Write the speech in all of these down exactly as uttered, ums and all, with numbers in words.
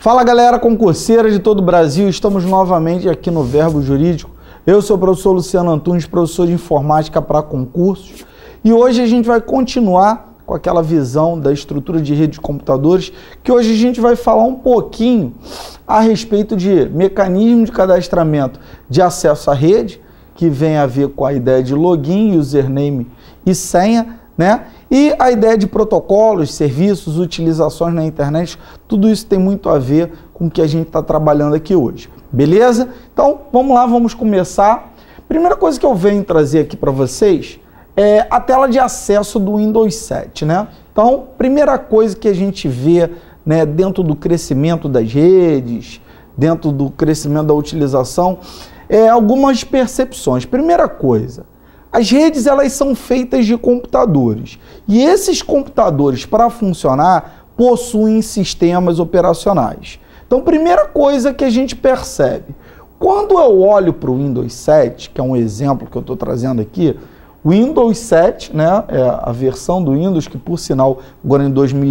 Fala galera concurseira de todo o Brasil, estamos novamente aqui no Verbo Jurídico. Eu sou o professor Luciano Antunes, professor de informática para concursos, e hoje a gente vai continuar com aquela visão da estrutura de rede de computadores, que hoje a gente vai falar um pouquinho a respeito de mecanismo de cadastramento de acesso à rede, que vem a ver com a ideia de login, username e senha, né? E a ideia de protocolos, serviços, utilizações na internet, tudo isso tem muito a ver com o que a gente está trabalhando aqui hoje. Beleza? Então, vamos lá, vamos começar. Primeira coisa que eu venho trazer aqui para vocês é a tela de acesso do Windows sete, né? Então, primeira coisa que a gente vê, né, dentro do crescimento das redes, dentro do crescimento da utilização, é algumas percepções. Primeira coisa, as redes elas são feitas de computadores e esses computadores, para funcionar, possuem sistemas operacionais. Então, primeira coisa que a gente percebe, quando eu olho para o Windows sete, que é um exemplo que eu estou trazendo aqui, o Windows sete, né, é a versão do Windows, que por sinal, agora em dois mil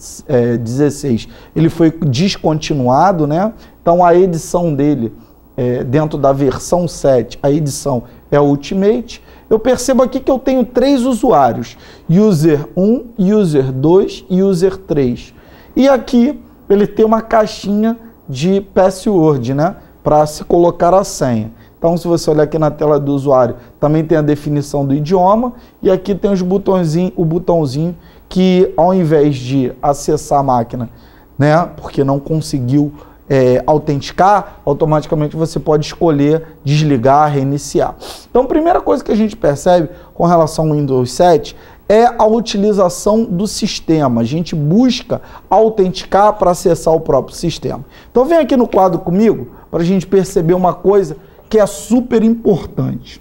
e dezesseis, ele foi descontinuado, né? Então a edição dele, é, dentro da versão sete, a edição é a Ultimate. Eu percebo aqui que eu tenho três usuários, user um, user dois e user três. E aqui ele tem uma caixinha de password, né, para se colocar a senha. Então, se você olhar aqui na tela do usuário, também tem a definição do idioma e aqui tem os botõezinho, o botãozinho que, ao invés de acessar a máquina, né, porque não conseguiu é, autenticar, automaticamente você pode escolher desligar, reiniciar. Então, a primeira coisa que a gente percebe com relação ao Windows sete é a utilização do sistema. A gente busca autenticar para acessar o próprio sistema. Então, vem aqui no quadro comigo para a gente perceber uma coisa que é super importante.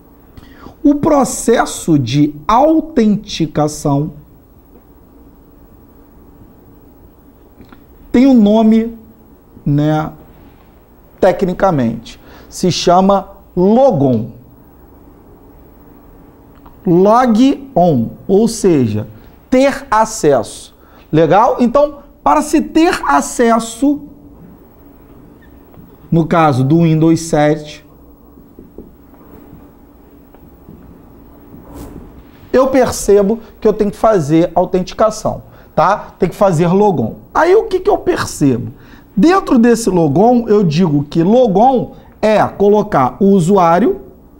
O processo de autenticação tem um nome, né, tecnicamente, se chama logon. Log-on, ou seja, ter acesso. Legal? Então, para se ter acesso, no caso do Windows sete, eu percebo que eu tenho que fazer autenticação, tá? Tem que fazer logon. Aí o que que eu percebo? Dentro desse logon, eu digo que logon é colocar o usuário,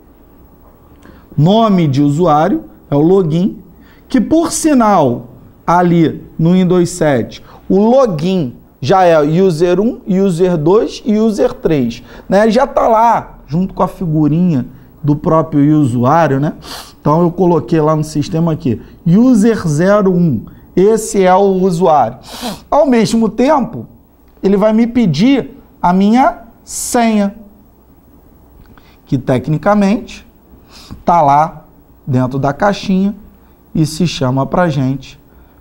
nome de usuário, é o login, que por sinal, ali no Windows sete, o login já é user um, user dois e user três, né? Já está lá, junto com a figurinha do próprio usuário, né? Então eu coloquei lá no sistema aqui, user zero um, esse é o usuário. Ao mesmo tempo, ele vai me pedir a minha senha, que tecnicamente está lá dentro da caixinha e se chama pra gente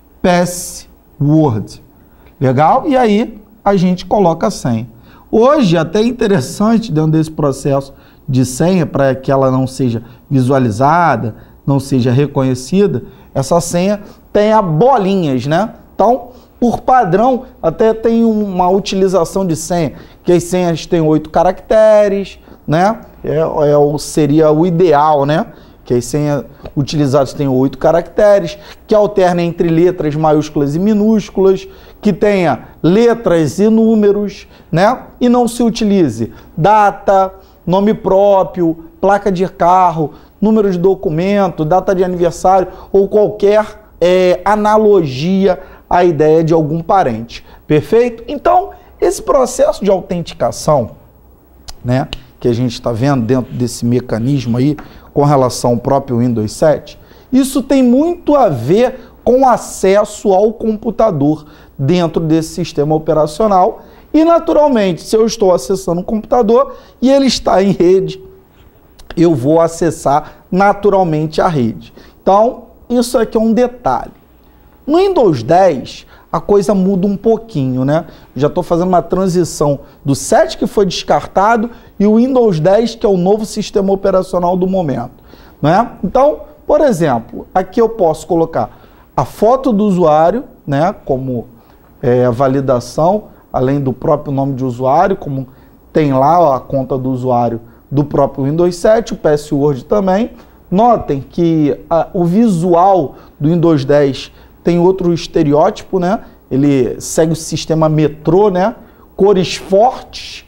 password. Legal? E aí a gente coloca a senha. Hoje, até interessante dentro desse processo de senha, para que ela não seja visualizada, não seja reconhecida, essa senha tem a bolinhas, né? Então, por padrão, até tem uma utilização de senha, que as senhas têm oito caracteres, né? É, é, seria o ideal, né? Que as senhas utilizadas têm oito caracteres, que alterna entre letras maiúsculas e minúsculas, que tenha letras e números, né? E não se utilize data, nome próprio, placa de carro, número de documento, data de aniversário ou qualquer é, analogia à ideia de algum parente. Perfeito? Então, esse processo de autenticação, né, que a gente está vendo dentro desse mecanismo aí, com relação ao próprio Windows sete, isso tem muito a ver com acesso ao computador dentro desse sistema operacional e, naturalmente, se eu estou acessando um computador e ele está em rede, eu vou acessar naturalmente a rede. Então, isso aqui é um detalhe. No Windows dez, a coisa muda um pouquinho, né? Já estou fazendo uma transição do sete, que foi descartado, e o Windows dez, que é o novo sistema operacional do momento, né? Então, por exemplo, aqui eu posso colocar a foto do usuário, né, como é, validação, além do próprio nome de usuário, como tem lá a conta do usuário do próprio Windows sete, o Password também. Notem que a, o visual do Windows dez tem outro estereótipo, né? Ele segue o sistema metrô, né? Cores fortes,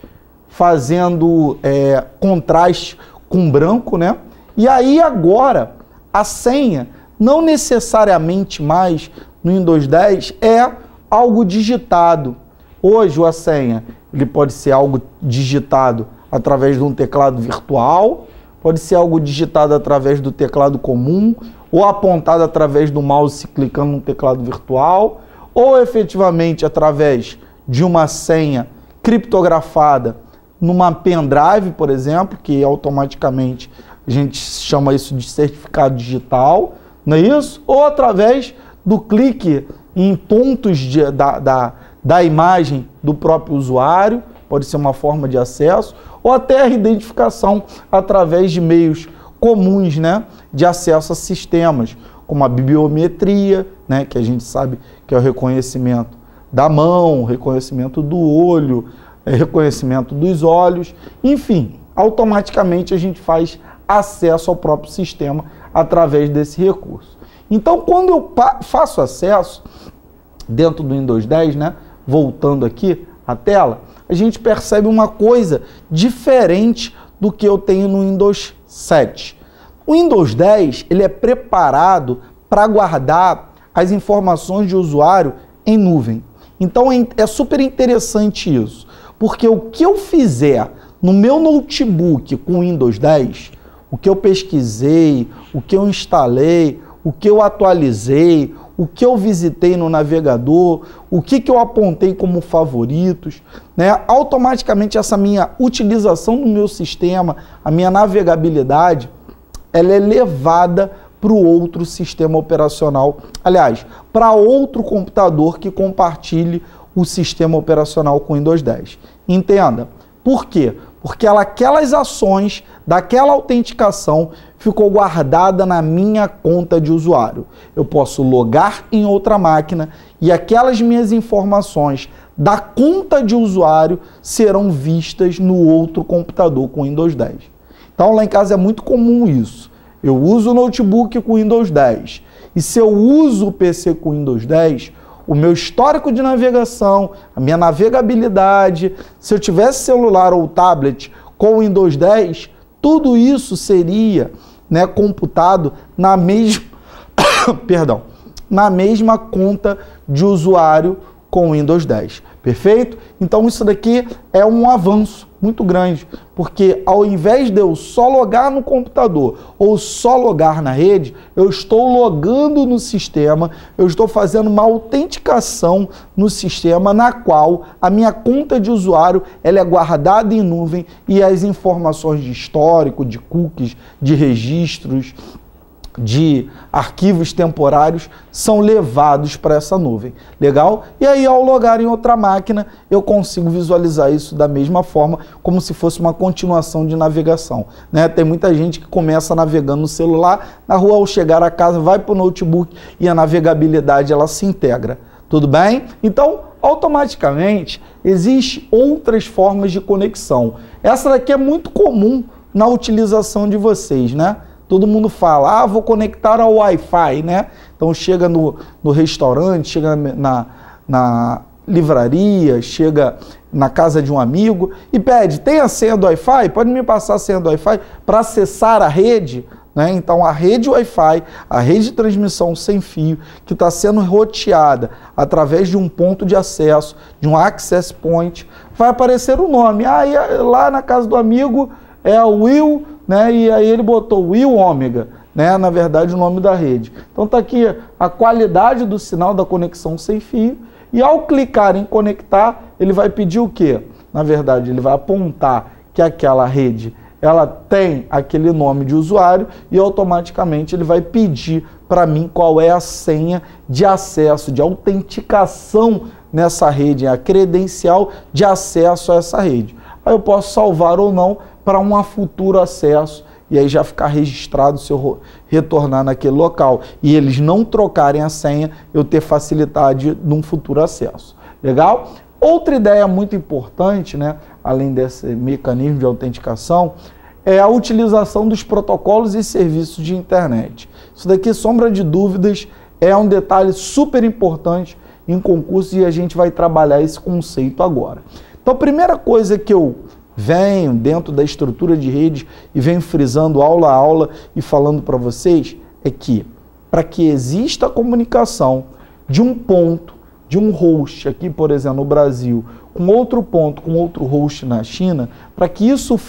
fazendo é, contraste com branco, né? E aí agora a senha não necessariamente mais no Windows dez é algo digitado. Hoje a senha ele pode ser algo digitado através de um teclado virtual, pode ser algo digitado através do teclado comum, ou apontado através do mouse clicando no teclado virtual, ou efetivamente através de uma senha criptografada numa pendrive, por exemplo, que automaticamente a gente chama isso de certificado digital, não é isso? Ou através do clique em pontos de, da, da, da imagem do próprio usuário, pode ser uma forma de acesso, ou até a identificação através de meios comuns, né, de acesso a sistemas, como a bibliometria, né, que a gente sabe que é o reconhecimento da mão, reconhecimento do olho, reconhecimento dos olhos, enfim, automaticamente a gente faz acesso ao próprio sistema através desse recurso. Então, quando eu faço acesso dentro do Windows dez, né, voltando aqui à tela, a gente percebe uma coisa diferente do que eu tenho no Windows sete. O Windows dez ele é preparado para guardar as informações de usuário em nuvem. Então é super interessante isso, porque o que eu fizer no meu notebook com o Windows dez, o que eu pesquisei, o que eu instalei, o que eu atualizei, o que eu visitei no navegador, o que, que eu apontei como favoritos, né? Automaticamente essa minha utilização do meu sistema, a minha navegabilidade, ela é levada para o outro sistema operacional, aliás, para outro computador que compartilhe o sistema operacional com o Windows dez. Entenda, por quê? Porque ela, aquelas ações daquela autenticação ficou guardada na minha conta de usuário. Eu posso logar em outra máquina e aquelas minhas informações da conta de usuário serão vistas no outro computador com Windows dez. Então lá em casa é muito comum isso. Eu uso o notebook com Windows dez e se eu uso o P C com Windows dez, o meu histórico de navegação, a minha navegabilidade, se eu tivesse celular ou tablet com Windows dez, tudo isso seria, né, computado na mesma, perdão, na mesma conta de usuário com Windows dez. Perfeito? Então isso daqui é um avanço muito grande, porque ao invés de eu só logar no computador ou só logar na rede, eu estou logando no sistema, eu estou fazendo uma autenticação no sistema na qual a minha conta de usuário ela é guardada em nuvem e as informações de histórico, de cookies, de registros, de arquivos temporários são levados para essa nuvem. Legal? E aí, ao logar em outra máquina, eu consigo visualizar isso da mesma forma, como se fosse uma continuação de navegação, né? Tem muita gente que começa navegando no celular, na rua, ao chegar a casa, vai para o notebook e a navegabilidade ela se integra. Tudo bem? Então, automaticamente, existem outras formas de conexão. Essa daqui é muito comum na utilização de vocês, né? Todo mundo fala, ah, vou conectar ao Wi-Fi, né? Então chega no, no restaurante, chega na, na livraria, chega na casa de um amigo e pede, tem a senha do Wi-Fi? Pode me passar a senha do Wi-Fi para acessar a rede? Né? Então a rede Wi-Fi, a rede de transmissão sem fio, que está sendo roteada através de um ponto de acesso, de um access point, vai aparecer o nome. Ah, e lá na casa do amigo é o Will, né? E aí ele botou Will Ômega, né? Na verdade o nome da rede. Então está aqui a qualidade do sinal da conexão sem fio e ao clicar em conectar, ele vai pedir o quê? Na verdade ele vai apontar que aquela rede ela tem aquele nome de usuário e automaticamente ele vai pedir para mim qual é a senha de acesso, de autenticação nessa rede, a credencial de acesso a essa rede. Aí eu posso salvar ou não para um futuro acesso e aí já ficar registrado se eu retornar naquele local e eles não trocarem a senha, eu ter facilidade num futuro acesso. Legal? Outra ideia muito importante, né, além desse mecanismo de autenticação, é a utilização dos protocolos e serviços de internet. Isso daqui, sombra de dúvidas, é um detalhe super importante em concursos e a gente vai trabalhar esse conceito agora. Então, a primeira coisa que eu venho dentro da estrutura de redes e venho frisando aula a aula e falando para vocês é que, para que exista a comunicação de um ponto, de um host aqui, por exemplo, no Brasil, com outro ponto, com outro host na China, para que isso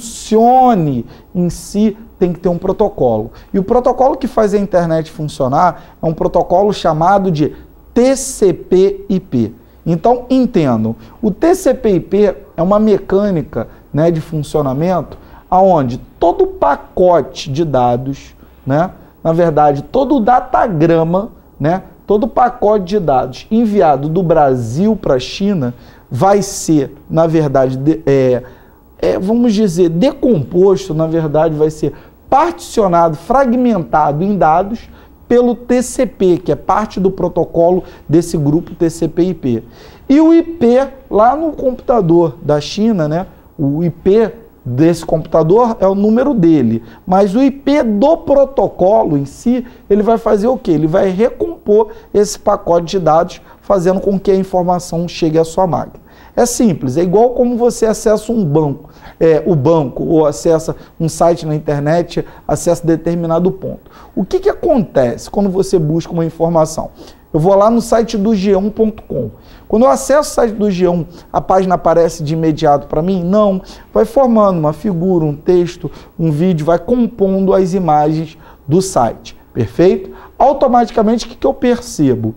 funcione em si, tem que ter um protocolo. E o protocolo que faz a internet funcionar é um protocolo chamado de T C P I P. Então, entendam, o T C P I P é uma mecânica, né, de funcionamento onde todo pacote de dados, né, na verdade, todo o datagrama, né, todo pacote de dados enviado do Brasil para a China vai ser, na verdade, de, é, é, vamos dizer, decomposto, na verdade, vai ser particionado, fragmentado em dados pelo T C P, que é parte do protocolo desse grupo T C P I P. E o I P, lá no computador da China, né, o I P desse computador é o número dele, mas o I P do protocolo em si, ele vai fazer o quê? Ele vai recompor esse pacote de dados, fazendo com que a informação chegue à sua máquina. É simples, é igual como você acessa um banco, é, o banco, ou acessa um site na internet, acessa determinado ponto. O que que acontece quando você busca uma informação? Eu vou lá no site do G um ponto com. Quando eu acesso o site do G um, a página aparece de imediato para mim? Não. Vai formando uma figura, um texto, um vídeo, vai compondo as imagens do site. Perfeito? Automaticamente, o que que eu percebo?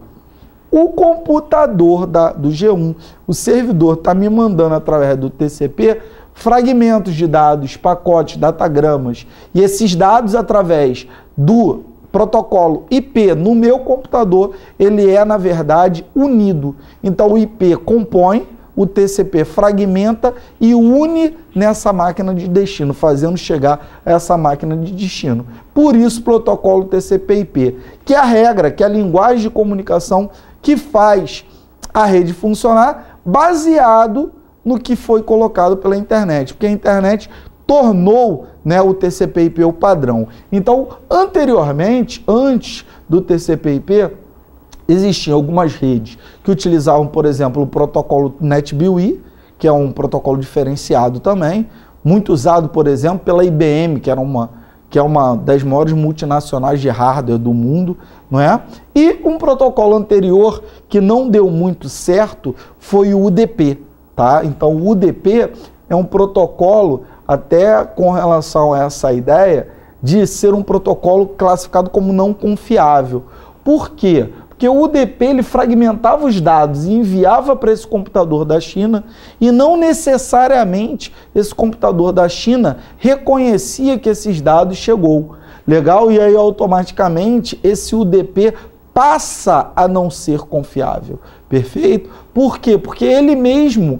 O computador da, do G um, o servidor está me mandando através do T C P fragmentos de dados, pacotes, datagramas. E esses dados, através do protocolo I P no meu computador, ele é, na verdade, unido. Então, o I P compõe, o T C P fragmenta e une nessa máquina de destino, fazendo chegar a essa máquina de destino. Por isso, o protocolo T C P I P, que é a regra, que é a linguagem de comunicação que faz a rede funcionar, baseado no que foi colocado pela internet, porque a internet tornou, né, o T C P I P o padrão. Então, anteriormente, antes do T C P I P, existiam algumas redes que utilizavam, por exemplo, o protocolo NetBEUI, que é um protocolo diferenciado também, muito usado, por exemplo, pela I B M, que era uma, que é uma das maiores multinacionais de hardware do mundo, não é? E um protocolo anterior que não deu muito certo foi o U D P, tá? Então, o U D P é um protocolo, até com relação a essa ideia, de ser um protocolo classificado como não confiável. Por quê? Porque o U D P ele fragmentava os dados e enviava para esse computador da China e não necessariamente esse computador da China reconhecia que esses dados chegou. Legal? E aí automaticamente esse U D P passa a não ser confiável. Perfeito? Por quê? Porque ele mesmo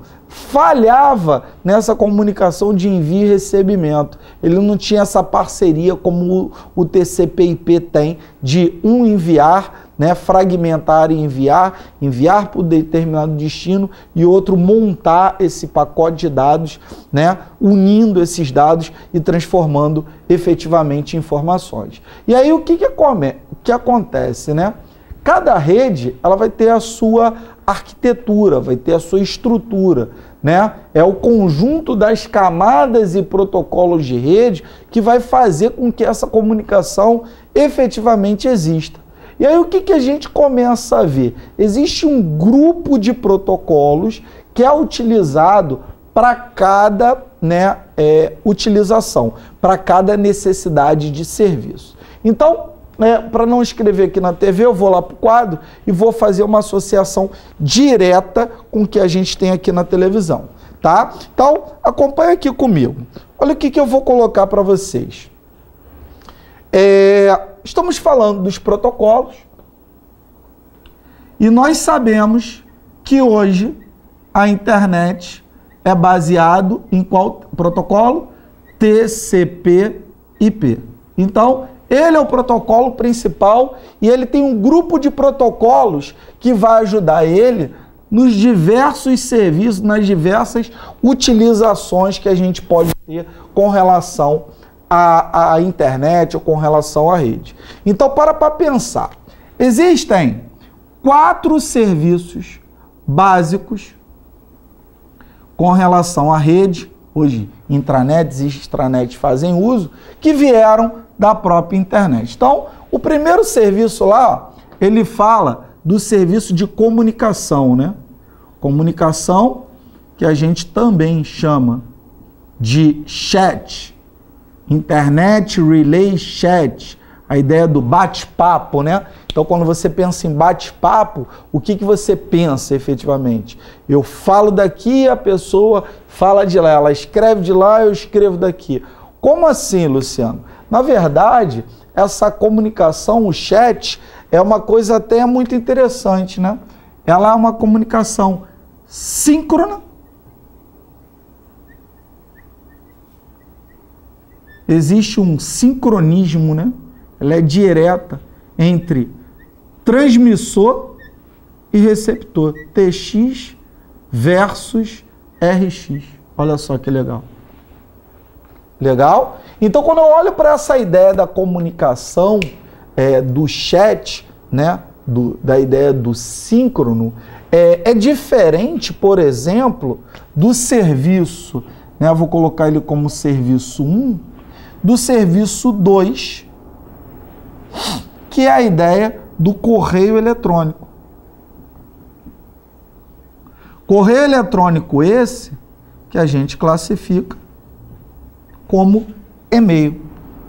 falhava nessa comunicação de envio e recebimento. Ele não tinha essa parceria como o T C P I P tem, de um enviar, né, fragmentar e enviar, enviar para um determinado destino e outro montar esse pacote de dados, né, unindo esses dados e transformando efetivamente em informações. E aí o que, que, que acontece, né? Cada rede ela vai ter a sua arquitetura, vai ter a sua estrutura, né? É o conjunto das camadas e protocolos de rede que vai fazer com que essa comunicação efetivamente exista. E aí o que, que a gente começa a ver? Existe um grupo de protocolos que é utilizado para cada, né, é, utilização, para cada necessidade de serviço. Então, É, para não escrever aqui na T V, eu vou lá para o quadro e vou fazer uma associação direta com o que a gente tem aqui na televisão, tá? Então, acompanha aqui comigo. Olha o que, que eu vou colocar para vocês. É, estamos falando dos protocolos e nós sabemos que hoje a internet é baseado em qual protocolo? T C P I P. Então, ele é o protocolo principal e ele tem um grupo de protocolos que vai ajudar ele nos diversos serviços, nas diversas utilizações que a gente pode ter com relação à, à internet ou com relação à rede. Então, para para pensar, existem quatro serviços básicos com relação à rede, hoje intranets e extranets fazem uso, que vieram da própria internet. Então, o primeiro serviço lá, ele fala do serviço de comunicação, né? Comunicação que a gente também chama de chat, Internet Relay Chat, a ideia do bate-papo, né? Então, quando você pensa em bate-papo, o que, que você pensa efetivamente? Eu falo daqui, a pessoa fala de lá, ela escreve de lá, eu escrevo daqui. Como assim, Luciano? Na verdade, essa comunicação, o chat, é uma coisa até muito interessante, né? Ela é uma comunicação síncrona. Existe um sincronismo, né? Ela é direta entre transmissor e receptor. T X versus R X. Olha só que legal. Legal? Então, quando eu olho para essa ideia da comunicação, é, do chat, né? Do, da ideia do síncrono, é, é diferente, por exemplo, do serviço, né? Eu vou colocar ele como serviço um, do serviço dois, que é a ideia do correio eletrônico. Correio eletrônico esse que a gente classifica como e-mail.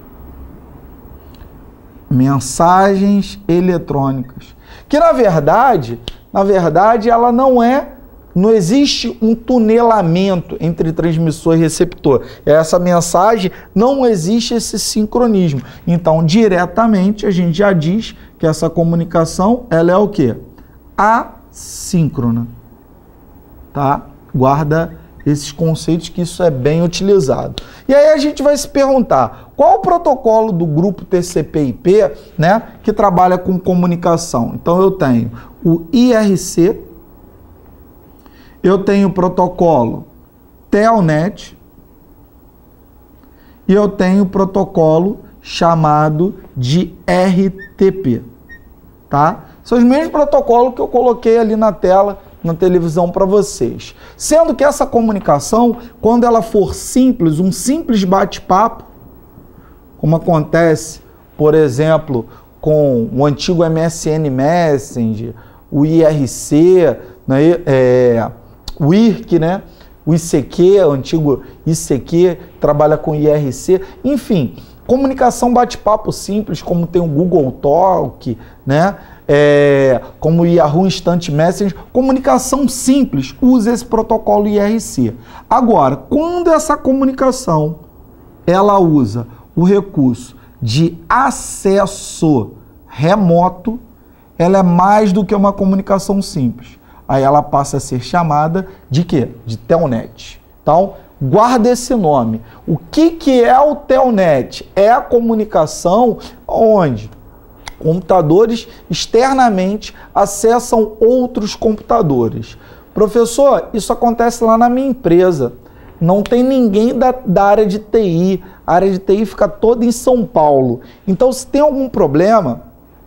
Mensagens eletrônicas. Que na verdade, na verdade ela não é, não existe um tunelamento entre transmissor e receptor. Essa mensagem, não existe esse sincronismo. Então, diretamente, a gente já diz que essa comunicação, ela é o quê? Assíncrona. Tá? Guarda esses conceitos que isso é bem utilizado. E aí a gente vai se perguntar, qual o protocolo do grupo T C P I P, né, que trabalha com comunicação? Então, eu tenho o I R C, eu tenho o protocolo Telnet e eu tenho o protocolo chamado de R T P, tá? São os mesmos protocolos que eu coloquei ali na tela, na televisão para vocês. Sendo que essa comunicação, quando ela for simples, um simples bate-papo, como acontece, por exemplo, com o antigo M S N Messenger, o I R C, né, é, o I R C, né? O I C Q, o antigo I C Q, trabalha com I R C, enfim, comunicação bate-papo simples, como tem o Google Talk, né? É, como o Yahoo Instant Messenger, comunicação simples, usa esse protocolo I R C. Agora, quando essa comunicação ela usa o recurso de acesso remoto, ela é mais do que uma comunicação simples. Aí ela passa a ser chamada de quê? De Telnet. Então, guarda esse nome. O que, que é o Telnet? É a comunicação onde computadores externamente acessam outros computadores. Professor, isso acontece lá na minha empresa. Não tem ninguém da, da área de T I. A área de T I fica toda em São Paulo. Então, se tem algum problema,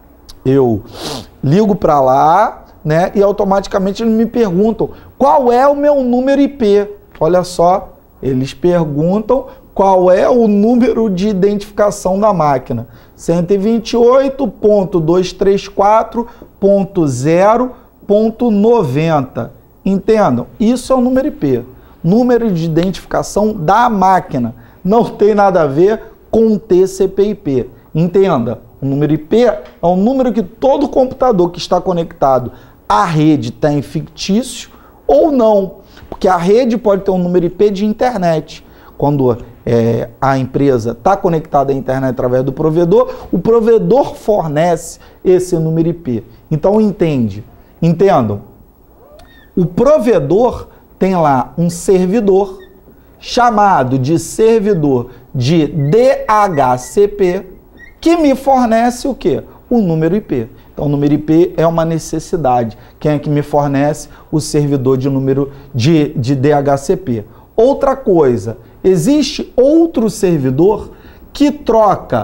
eu ligo para lá, né? E automaticamente eles me perguntam qual é o meu número I P. Olha só, eles perguntam qual é o número de identificação da máquina. cento e vinte e oito ponto duzentos e trinta e quatro ponto zero ponto noventa. Entendam, isso é o número I P. Número de identificação da máquina. Não tem nada a ver com T C P I P. Entenda, o número I P é o número que todo computador que está conectado à rede tem fictício ou não. Porque a rede pode ter um número I P de internet. Quando é, a empresa está conectada à internet através do provedor, o provedor fornece esse número I P. Então, entende? Entendam. O provedor tem lá um servidor chamado de servidor de D H C P que me fornece o quê? O número I P. Então, o número I P é uma necessidade. Quem é que me fornece? O servidor de número de, de D H C P. Outra coisa, existe outro servidor que troca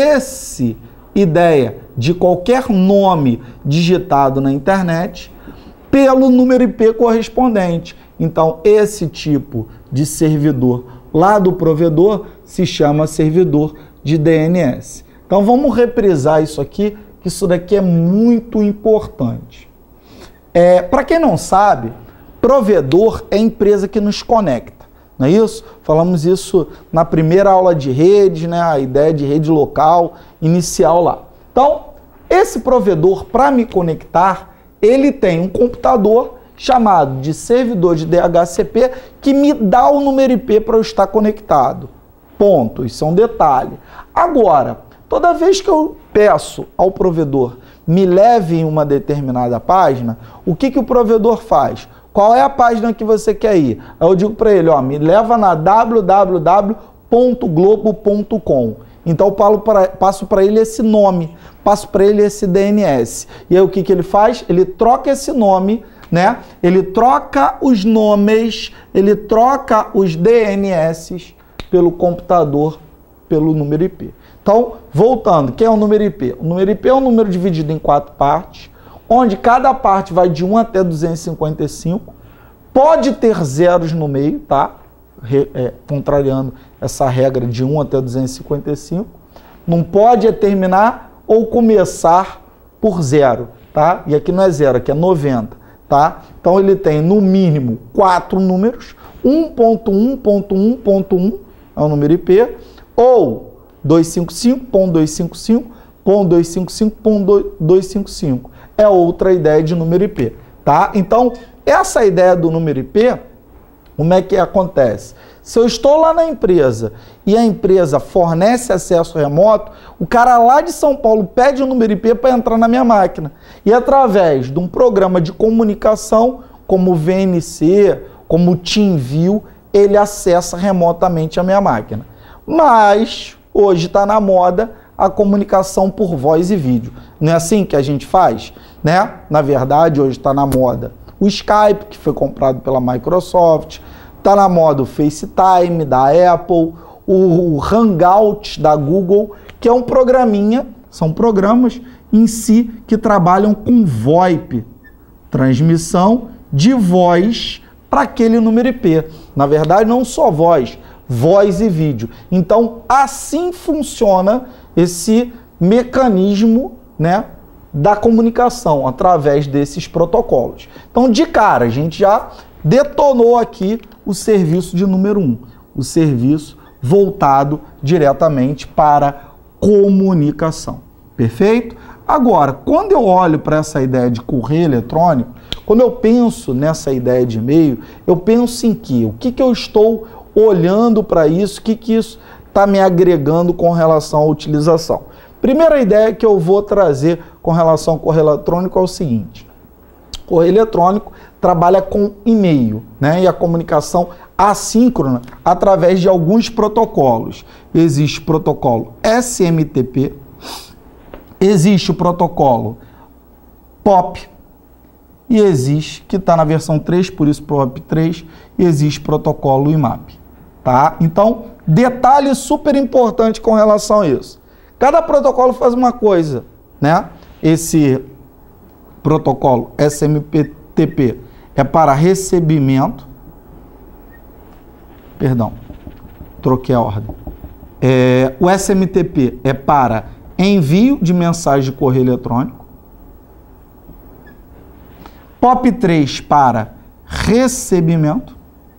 esse ideia de qualquer nome digitado na internet pelo número I P correspondente. Então, esse tipo de servidor lá do provedor se chama servidor de D N S. Então, vamos reprisar isso aqui, que isso daqui é muito importante. É, para quem não sabe, provedor é a empresa que nos conecta, não é isso? Falamos isso na primeira aula de rede, né? A ideia de rede local inicial lá. Então, esse provedor, para me conectar, ele tem um computador chamado de servidor de D H C P que me dá o número I P para eu estar conectado. Ponto. Isso é um detalhe. Agora, toda vez que eu peço ao provedor me leve em uma determinada página, o que, que o provedor faz? Qual é a página que você quer ir? Aí eu digo para ele, ó, me leva na w w w ponto globo ponto com. Então eu passo para ele esse nome, passo para ele esse D N S. E aí o que, que ele faz? Ele troca esse nome, né? Ele troca os nomes, ele troca os D N S pelo computador, pelo número I P. Então, voltando, quem é o número I P? O número I P é um número dividido em quatro partes, onde cada parte vai de um até duzentos e cinquenta e cinco, pode ter zeros no meio, tá? Re, é, contrariando essa regra de um até duzentos e cinquenta e cinco, não pode terminar ou começar por zero, tá? E aqui não é zero, aqui é noventa, tá? Então ele tem no mínimo quatro números, um ponto um ponto um ponto um é o número I P, ou duzentos e cinquenta e cinco ponto duzentos e cinquenta e cinco ponto duzentos e cinquenta e cinco ponto duzentos e cinquenta e cinco é outra ideia de número I P, tá? Então, essa ideia do número I P, como é que acontece? Se eu estou lá na empresa e a empresa fornece acesso remoto, o cara lá de São Paulo pede o número I P para entrar na minha máquina. E através de um programa de comunicação, como o V N C, como o TeamViewer, ele acessa remotamente a minha máquina. Mas, hoje está na moda a comunicação por voz e vídeo. Não é assim que a gente faz? Né? Na verdade, hoje está na moda o Skype, que foi comprado pela Microsoft, está na moda o FaceTime da Apple, o Hangout da Google, que é um programinha, são programas em si que trabalham com VoIP, transmissão de voz para aquele número I P. Na verdade, não só voz, voz e vídeo. Então, assim funciona esse mecanismo, né, da comunicação através desses protocolos. Então, de cara, a gente já detonou aqui o serviço de número um, o serviço voltado diretamente para comunicação. Perfeito? Agora, quando eu olho para essa ideia de correio eletrônico, quando eu penso nessa ideia de e-mail, eu penso em que? O que, que eu estou olhando para isso? O que, que isso está me agregando com relação à utilização? Primeira ideia que eu vou trazer com relação ao correio eletrônico é o seguinte. O correio eletrônico trabalha com e-mail, né? E a comunicação assíncrona através de alguns protocolos. Existe o protocolo S M T P, existe o protocolo P O P, e existe, que está na versão três, por isso P O P três, e existe o protocolo I M A P. Tá? Então, detalhe super importante com relação a isso. Cada protocolo faz uma coisa, né? Esse protocolo S M T P é para recebimento, perdão, troquei a ordem. É, o S M T P é para envio de mensagem de correio eletrônico, P O P três para recebimento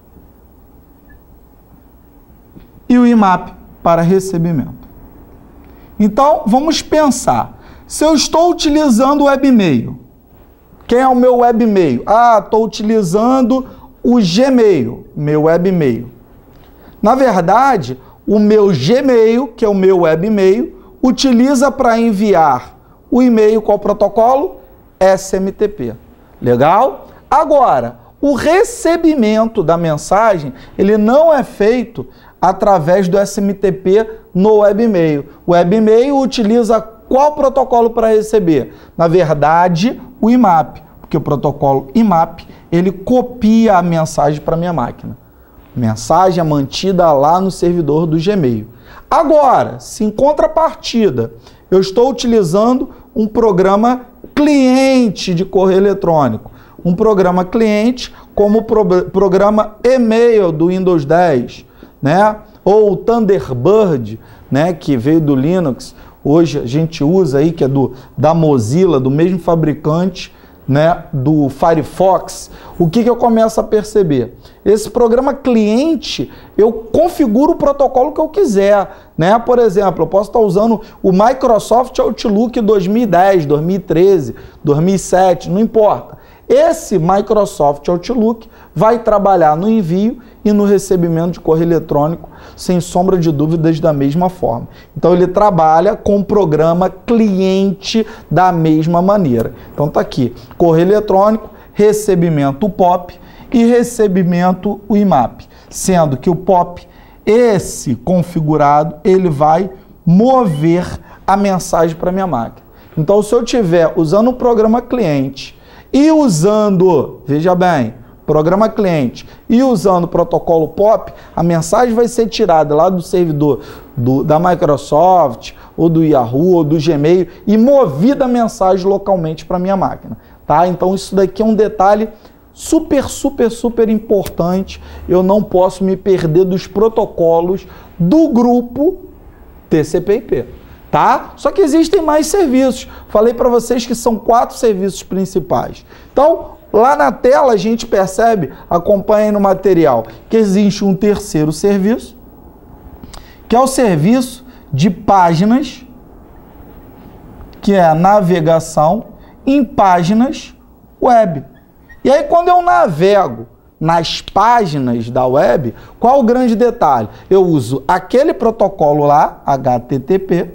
e o I M A P para recebimento. Então, vamos pensar. Se eu estou utilizando o webmail, quem é o meu webmail? Ah, estou utilizando o Gmail, meu webmail. Na verdade, o meu Gmail, que é o meu webmail, utiliza para enviar o e-mail qual protocolo? S M T P. Legal? Agora, o recebimento da mensagem, ele não é feito através do S M T P no webmail. O webmail utiliza Qual protocolo para receber? Na verdade, o I M A P, porque o protocolo I M A P, ele copia a mensagem para minha máquina. Mensagem é mantida lá no servidor do Gmail. Agora, se em contrapartida, eu estou utilizando um programa cliente de correio eletrônico, um programa cliente como o pro programa e-mail do Windows dez, né? Ou o Thunderbird, né? Que veio do Linux, hoje a gente usa aí, que é do, da Mozilla, do mesmo fabricante, né? Do Firefox. O que, que eu começo a perceber? Esse programa cliente, eu configuro o protocolo que eu quiser, né? Por exemplo, eu posso estar usando o Microsoft Outlook dois mil e dez, dois mil e treze, dois mil e sete, não importa. Esse Microsoft Outlook vai trabalhar no envio e no recebimento de correio eletrônico, sem sombra de dúvidas, da mesma forma. Então, ele trabalha com o programa cliente da mesma maneira. Então, tá aqui, correio eletrônico, recebimento P O P e recebimento o I M A P. Sendo que o P O P, esse configurado, ele vai mover a mensagem para minha máquina. Então, se eu estiver usando o programa cliente e usando, veja bem, programa cliente e usando o protocolo P O P, a mensagem vai ser tirada lá do servidor do, da Microsoft, ou do Yahoo, ou do Gmail, e movida a mensagem localmente para minha máquina. Tá? Então isso daqui é um detalhe super, super, super importante. Eu não posso me perder dos protocolos do grupo T C P I P. Tá? Só que existem mais serviços. Falei para vocês que são quatro serviços principais. Então, lá na tela a gente percebe, acompanha aí no material, que existe um terceiro serviço, que é o serviço de páginas, que é a navegação em páginas web. E aí, quando eu navego nas páginas da web, qual o grande detalhe? Eu uso aquele protocolo lá, H T T P,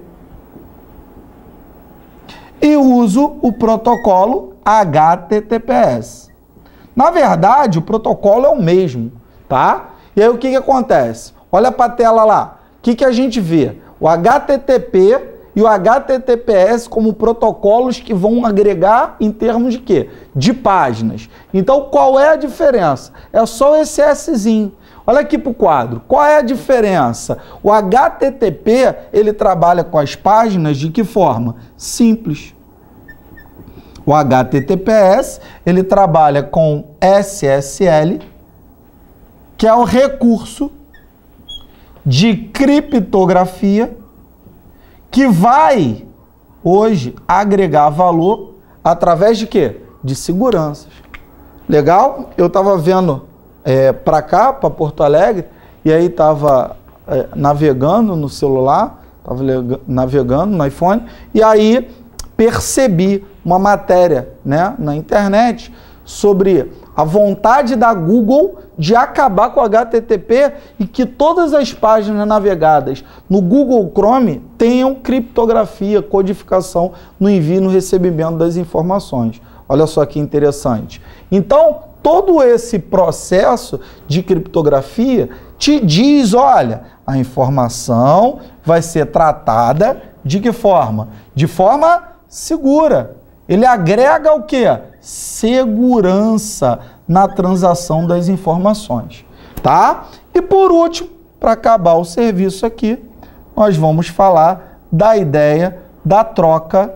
e uso o protocolo H T T P S. Na verdade, o protocolo é o mesmo, tá? E aí o que que acontece? Olha para a tela lá. O que que a gente vê? O H T T P e o H T T P S como protocolos que vão agregar em termos de quê? De páginas. Então, qual é a diferença? É só esse Szinho. Olha aqui para o quadro. Qual é a diferença? O H T T P, ele trabalha com as páginas de que forma? Simples. O H T T P S, ele trabalha com S S L, que é o recurso de criptografia que vai, hoje, agregar valor através de quê? De seguranças. Legal? Eu estava vendo é, para cá, para Porto Alegre, e aí estava é, navegando no celular, estava navegando no iPhone, e aí percebi uma matéria, né, na internet sobre a vontade da Google de acabar com o H T T P e que todas as páginas navegadas no Google Chrome tenham criptografia, codificação no envio e no recebimento das informações. Olha só que interessante. Então, todo esse processo de criptografia te diz, olha, a informação vai ser tratada de que forma? De forma segura. Ele agrega o quê? Segurança na transação das informações, tá? E por último, para acabar o serviço aqui, nós vamos falar da ideia da troca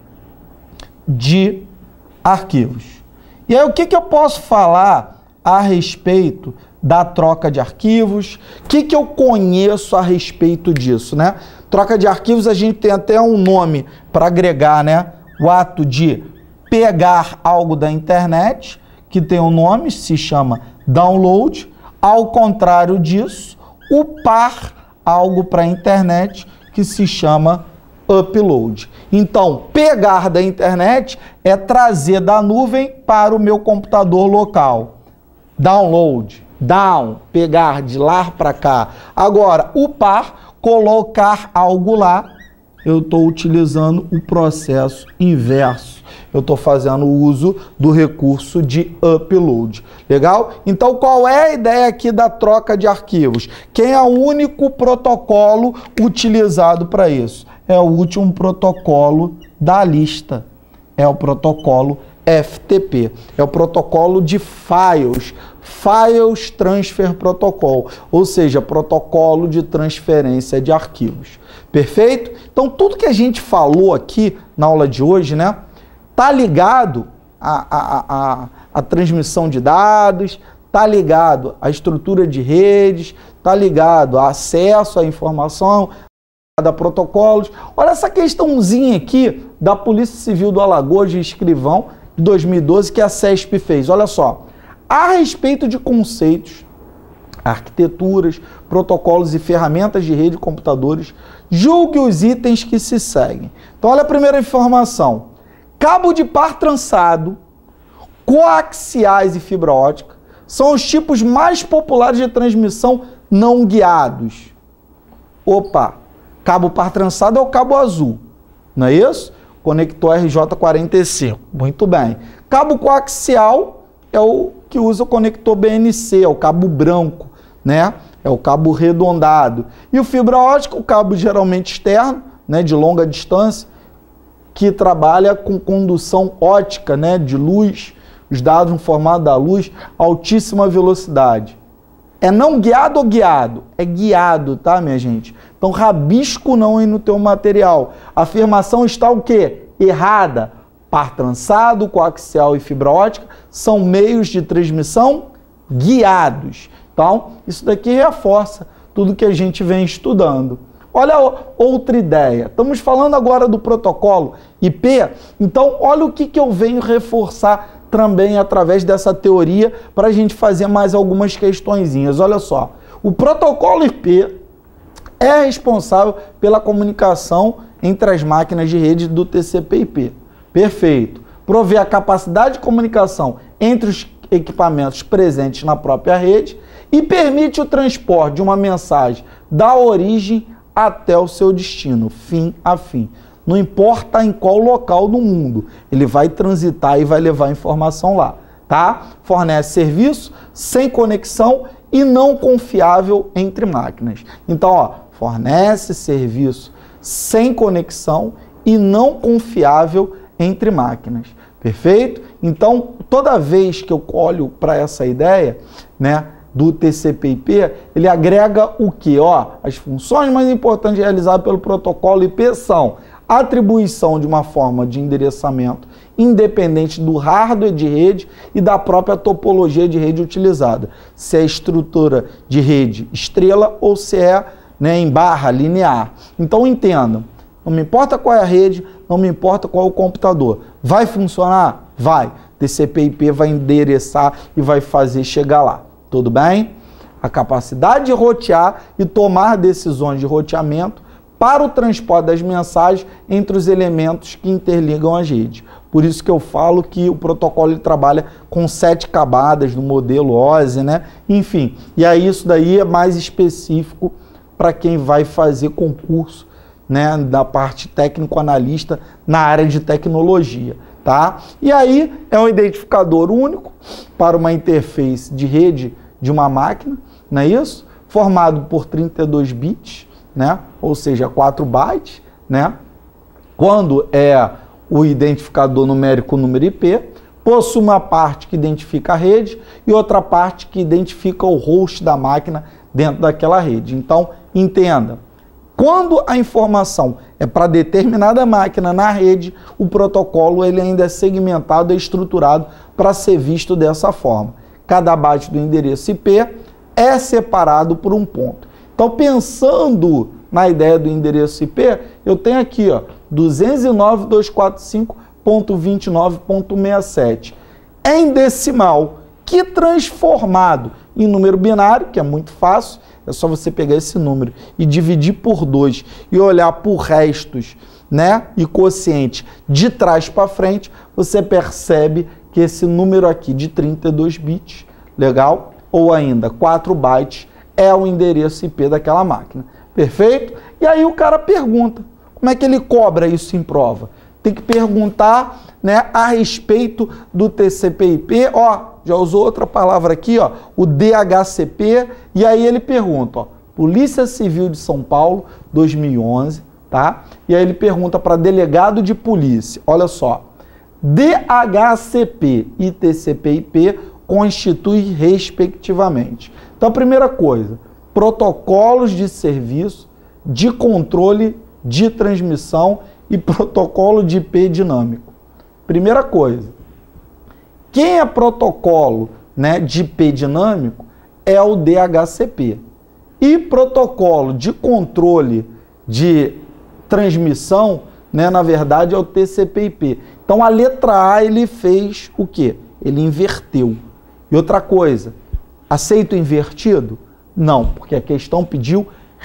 de arquivos. E aí, o que que eu posso falar a respeito da troca de arquivos? O que que eu conheço a respeito disso, né? Troca de arquivos, a gente tem até um nome para agregar, né? O ato de pegar algo da internet, que tem um nome, se chama download. Ao contrário disso, upar algo para a internet, que se chama upload. Então, pegar da internet é trazer da nuvem para o meu computador local. Download, down, pegar de lá para cá. Agora, upar, colocar algo lá. eu estou utilizando o processo inverso. Eu estou fazendo uso do recurso de upload. Legal? Então, qual é a ideia aqui da troca de arquivos? Quem é o único protocolo utilizado para isso? É o último protocolo da lista. É o protocolo F T P. É o protocolo de files. Files Transfer Protocol. Ou seja, protocolo de transferência de arquivos. Perfeito? Então, tudo que a gente falou aqui na aula de hoje, né? Tá ligado à, à, à, à transmissão de dados, tá ligado à estrutura de redes, tá ligado a acesso à informação, a protocolos. Olha essa questãozinha aqui da Polícia Civil do Alagoas de Escrivão, de dois mil e doze, que a CESP fez. Olha só, a respeito de conceitos, arquiteturas, protocolos e ferramentas de rede de computadores, julgue os itens que se seguem. Então, olha a primeira informação. Cabo de par trançado, coaxiais e fibra ótica são os tipos mais populares de transmissão não guiados. Opa, cabo par trançado é o cabo azul, não é isso? Conector R J quarenta e cinco, muito bem. Cabo coaxial é o que usa o conector B N C, é o cabo branco, né? É o cabo redondado. E o fibra ótica, o cabo geralmente externo, né, de longa distância, que trabalha com condução ótica, né, de luz, os dados no formato da luz, altíssima velocidade. É não guiado ou guiado? É guiado, tá, minha gente? Então, rabisco não aí no teu material. A afirmação está o quê? Errada. Par trançado, coaxial e fibra ótica são meios de transmissão guiados. Então, isso daqui reforça tudo que a gente vem estudando. Olha outra ideia. Estamos falando agora do protocolo I P. Então, olha o que, que eu venho reforçar também através dessa teoria para a gente fazer mais algumas questõezinhas. Olha só. O protocolo I P é responsável pela comunicação entre as máquinas de rede do T C P I P. Perfeito. Provê a capacidade de comunicação entre os equipamentos presentes na própria rede e permite o transporte de uma mensagem da origem até o seu destino, fim a fim. Não importa em qual local do mundo, ele vai transitar e vai levar a informação lá, tá? Fornece serviço sem conexão e não confiável entre máquinas. Então, ó, fornece serviço sem conexão e não confiável entre máquinas. Perfeito? Então, toda vez que eu olho para essa ideia, né, do T C P I P, ele agrega o que? Ó, as funções mais importantes realizadas pelo protocolo I P são a atribuição de uma forma de endereçamento independente do hardware de rede e da própria topologia de rede utilizada. Se é estrutura de rede estrela ou se é, né, em barra linear. Então entendam, não me importa qual é a rede, não me importa qual é o computador. Vai funcionar? Vai. T C P I P vai endereçar e vai fazer chegar lá. Tudo bem? A capacidade de rotear e tomar decisões de roteamento para o transporte das mensagens entre os elementos que interligam as redes. Por isso que eu falo que o protocolo ele trabalha com sete camadas no modelo O S I, né? Enfim, e aí isso daí é mais específico para quem vai fazer concurso, né, da parte técnico-analista na área de tecnologia, tá? E aí é um identificador único para uma interface de rede de uma máquina, não é isso? Formado por trinta e dois bits, né? Ou seja, quatro bytes, né? Quando é o identificador numérico número I P, possui uma parte que identifica a rede e outra parte que identifica o host da máquina dentro daquela rede. Então, entenda, quando a informação é para determinada máquina na rede, o protocolo ele ainda é segmentado e estruturado para ser visto dessa forma. Cada byte do endereço I P é separado por um ponto. Então, pensando na ideia do endereço I P, eu tenho aqui, ó, duzentos e nove ponto duzentos e quarenta e cinco ponto vinte e nove ponto sessenta e sete. Em decimal, que transformado em número binário, que é muito fácil, é só você pegar esse número e dividir por dois e olhar por restos, né, e quociente de trás para frente, você percebe que esse número aqui de trinta e dois bits, legal? Ou ainda quatro bytes, é o endereço I P daquela máquina. Perfeito? E aí o cara pergunta, Como é que ele cobra isso em prova? Tem que perguntar, né, a respeito do T C P I P, ó, já usou outra palavra aqui, ó, o D H C P, e aí ele pergunta, ó, Polícia Civil de São Paulo, dois mil e onze, tá? E aí ele pergunta para delegado de polícia, olha só, D H C P e T C P I P constituem respectivamente. Então, a primeira coisa, protocolos de serviço, de controle de transmissão e protocolo de I P dinâmico. Primeira coisa, quem é protocolo, né, de I P dinâmico é o D H C P. E protocolo de controle de transmissão, né, na verdade, é o T C P I P. Então, a letra A, ele fez o quê? Ele inverteu. E outra coisa, aceito invertido? Não, porque a questão pediu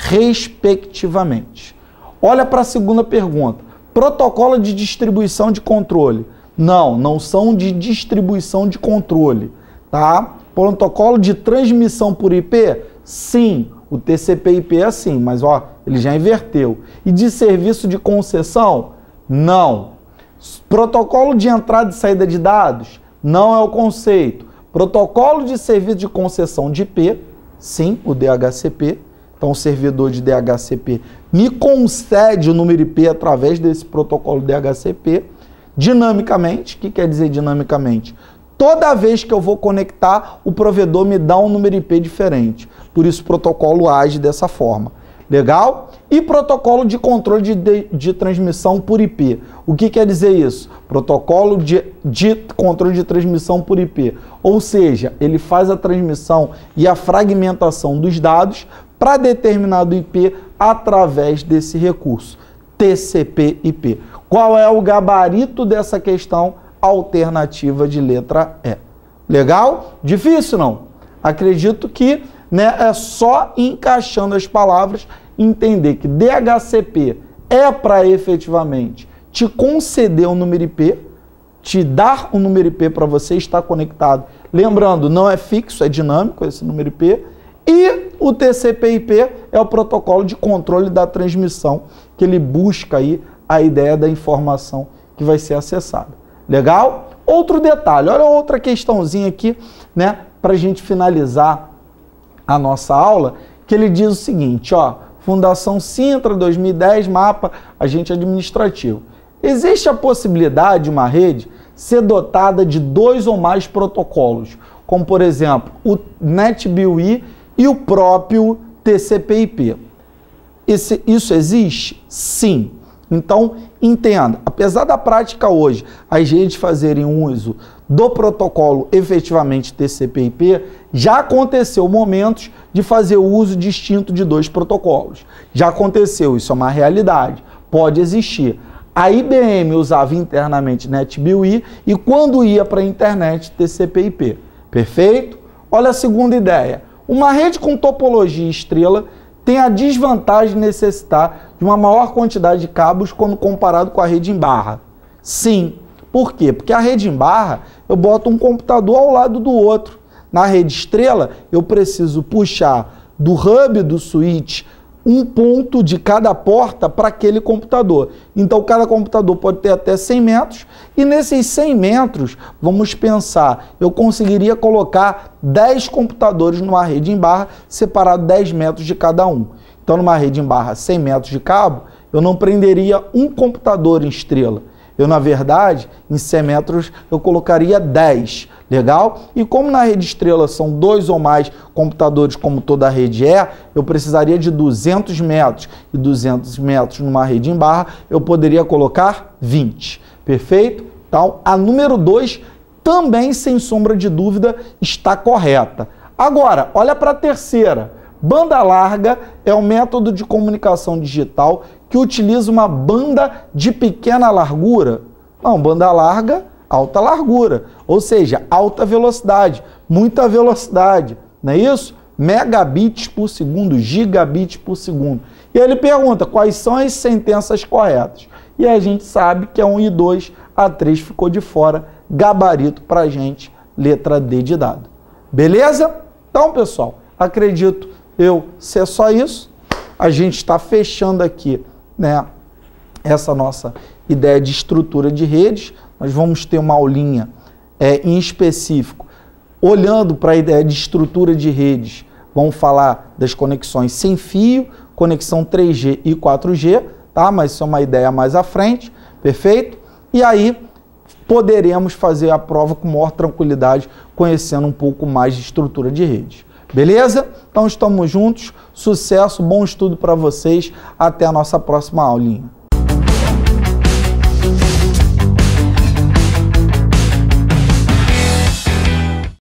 respectivamente. Olha para a segunda pergunta. Protocolo de distribuição de controle? Não, não são de distribuição de controle, tá? Protocolo de transmissão por I P? Sim, o T C P I P é assim, mas ó, ele já inverteu. E de serviço de concessão? Não. Protocolo de entrada e saída de dados? Não é o conceito. Protocolo de serviço de concessão de I P? Sim, o D H C P. Então, o servidor de D H C P me concede o número I P através desse protocolo D H C P. Dinamicamente, o que quer dizer dinamicamente? Toda vez que eu vou conectar, o provedor me dá um número I P diferente. Por isso, o protocolo age dessa forma. Legal? E protocolo de controle de, de, de transmissão por I P. O que quer dizer isso? Protocolo de, de controle de transmissão por I P. Ou seja, ele faz a transmissão e a fragmentação dos dados para determinado I P através desse recurso, T C P I P. Qual é o gabarito dessa questão? Alternativa de letra E. Legal? Difícil, não? Acredito que, né, é só encaixando as palavras entender que D H C P é para efetivamente te conceder um número I P, te dar um número I P para você estar conectado. Lembrando, não é fixo, é dinâmico esse número I P. E o T C P I P é o protocolo de controle da transmissão, que ele busca aí a ideia da informação que vai ser acessada. Legal? Outro detalhe, olha outra questãozinha aqui, né, para a gente finalizar a nossa aula, que ele diz o seguinte, ó, Fundação Sintra, dois mil e dez, mapa, agente administrativo. Existe a possibilidade de uma rede ser dotada de dois ou mais protocolos, como, por exemplo, o NetBIOS e o próprio T C P I P. Esse, isso existe? Sim. Então, entenda, apesar da prática hoje, as redes fazerem uso do protocolo efetivamente T C P I P, já aconteceu momentos de fazer uso distinto de dois protocolos. Já aconteceu, isso é uma realidade, pode existir. A I B M usava internamente NetBIOS e quando ia para a internet, T C P I P. Perfeito? Olha a segunda ideia. Uma rede com topologia estrela tem a desvantagem de necessitar de uma maior quantidade de cabos quando comparado com a rede em barra. Sim. Por quê? Porque a rede em barra, eu boto um computador ao lado do outro. Na rede estrela, eu preciso puxar do hub do switch um ponto de cada porta para aquele computador. Então, cada computador pode ter até cem metros e nesses cem metros, vamos pensar, eu conseguiria colocar dez computadores numa rede em barra, separado dez metros de cada um. Então, numa rede em barra, cem metros de cabo, eu não prenderia um computador em estrela. Eu, na verdade, em cem metros, eu colocaria dez. Legal? E como na rede estrela são dois ou mais computadores, como toda a rede é, eu precisaria de duzentos metros. E duzentos metros numa rede em barra, eu poderia colocar vinte. Perfeito? Então, a número dois também, sem sombra de dúvida, está correta. Agora, olha para a terceira. Banda larga é um método de comunicação digital que utiliza uma banda de pequena largura. Não, banda larga, alta largura, ou seja, alta velocidade, muita velocidade, não é isso? Megabits por segundo, gigabits por segundo. E ele pergunta quais são as sentenças corretas. E a gente sabe que é um e dois, a três ficou de fora, gabarito para a gente, letra D de dado. Beleza? Então, pessoal, acredito eu ser só isso. A gente está fechando aqui, né, essa nossa ideia de estrutura de redes. Nós vamos ter uma aulinha é, em específico, olhando para a ideia de estrutura de redes. Vamos falar das conexões sem fio, conexão três G e quatro G, tá? Mas isso é uma ideia mais à frente, perfeito? E aí poderemos fazer a prova com maior tranquilidade, conhecendo um pouco mais de estrutura de redes. Beleza? Então estamos juntos, sucesso, bom estudo para vocês, até a nossa próxima aulinha.